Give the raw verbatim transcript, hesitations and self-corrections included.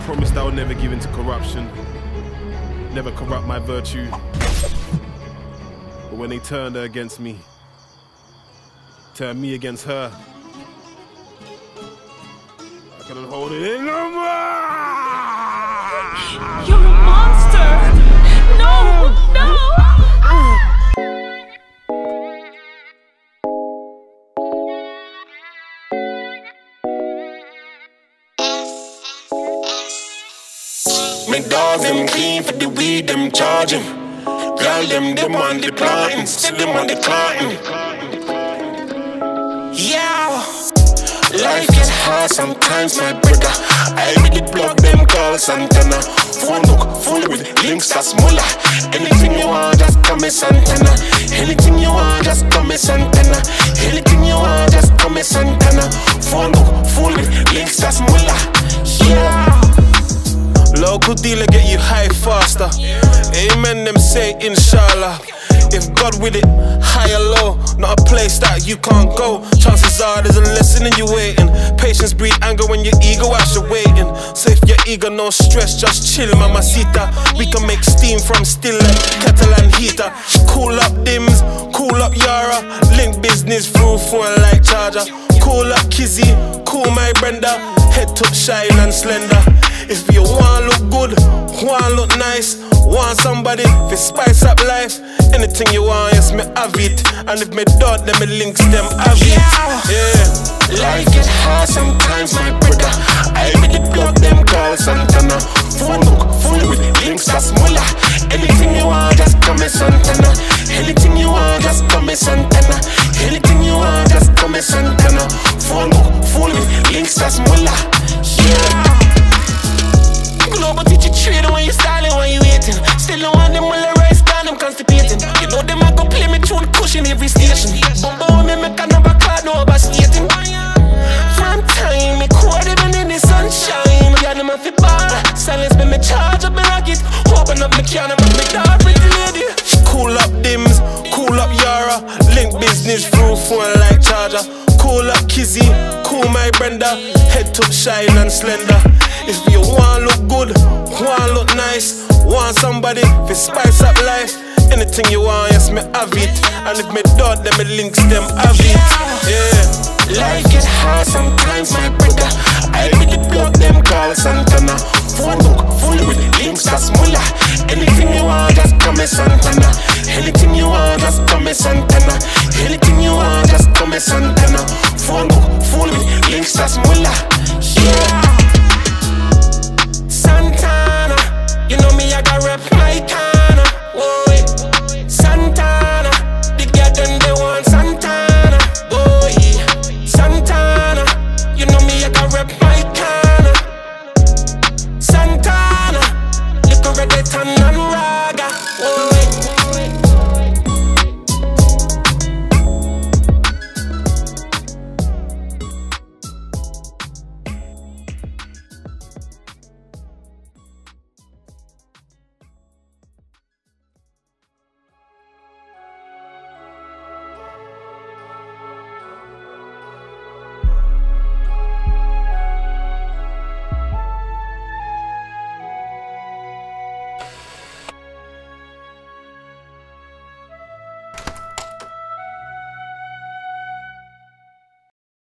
Promised I would never give in to corruption, never corrupt my virtue. But when they turned her against me, turned me against her, I couldn't hold it in no more! You're a monster! No! No! My dogs, them clean for the weed, them charging. Girl, them, them on the planting, still them on the cotton. Yeah, life gets hard sometimes, my brother. I really plug them calls antenna. Phone book full with links that's smaller. Anything you want, just come as antenna. Anything you want, just come as antenna. Anything you want, just come as antenna. Phone book full with links that's smaller. Yeah. Local dealer get you high faster. Amen, them say inshallah. If God with it, high or low, not a place that you can't go. Chances are there's a lesson in you waiting. Patience breed anger when your ego out you're waiting. So if your ego no stress, just chill, mamacita. We can make steam from still like Catalan heater. Cool up Dims, cool up Yara. Link business through phone like charger. Cool up Kizzy, cool my Brenda. Head top shine and slender. If you want look good, want look nice, want somebody to spice up life, anything you want, yes, me have it. And if me don't, then me links them have it. Yeah. Life get hard sometimes, my brother. I really plug them calls antenna. Phone book full with links that's smaller. Anything you want, just come as antenna. Anything you want, just come as antenna. Anything you want, just come as antenna. Phone book full with links that's smaller. Yeah. Global teach you trade when you styling, when you waiting. Still don't want them all the rice down, them constipating. You know them a go play me tune cushion every station. Bumbo me make a number card, no overstating. From time, me quote even in the sunshine. Yeah, them a fi bar. Silence me, me charge up me rocket. Open up me can and make me dark pretty lady. Cool up Dims, cool up Yara. Link business through phone like charger. Cool up Kizzy, cool my Brenda. Head top shine and slender. If you want look good, want look nice, want somebody to spice up life, anything you want, yes, me have it. And if me don't, then me links them have it. Yeah. Life gets hard sometimes, my brother.